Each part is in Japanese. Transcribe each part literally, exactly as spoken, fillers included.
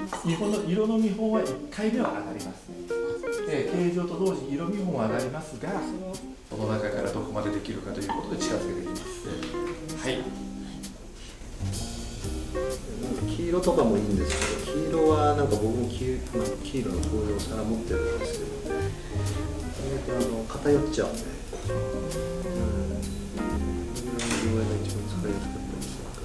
日本の色の見本はいっかいめは上がりますね。で形状と同時に色見本は上がりますが、その中からどこまでできるかということで近づけていきます。はい。 黄色とかもいいんですけど、黄色はなんか僕も 黄, 黄色のこういうお皿持ってるんですけど、あの偏っちゃうんで、うん、これぐらいの色合いが一番使いやすかったりするから。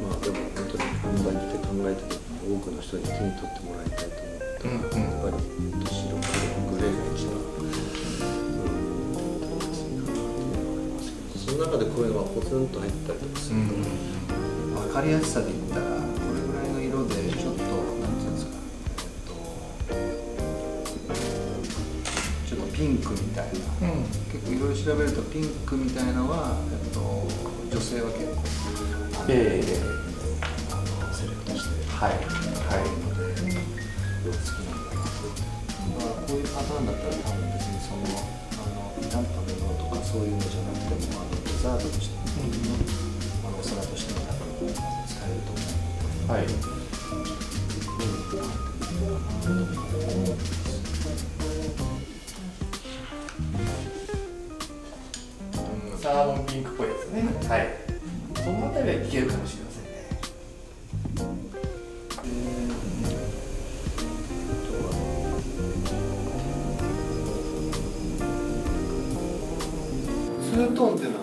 まあでも本当に販売って考えて多くの人に手に取ってもらいたいと思ったら、やっぱり白黒グレーが一番。その中でこういうのがポツンと入ったりとかすると、うん、分かりやすさで言ったらこれぐらいの色でちょっとなんていうんですか、えっと、ちょっとピンクみたいな、うん、結構いろいろ調べるとピンクみたいなのは、えっと、女性は結構ええあのセレクトして、 はいはいので好きなんだなと。まあこういうパターンだったら多分別にそのあの傷んだものとかそういうのじゃなくても、あのデザートとして、うん、あのお皿としても多分使えると思うので、はい、 うん、サーモンピンクっぽいですね。はい。そのあたりはいけるかもしれませんね。 ツートーンっていうのは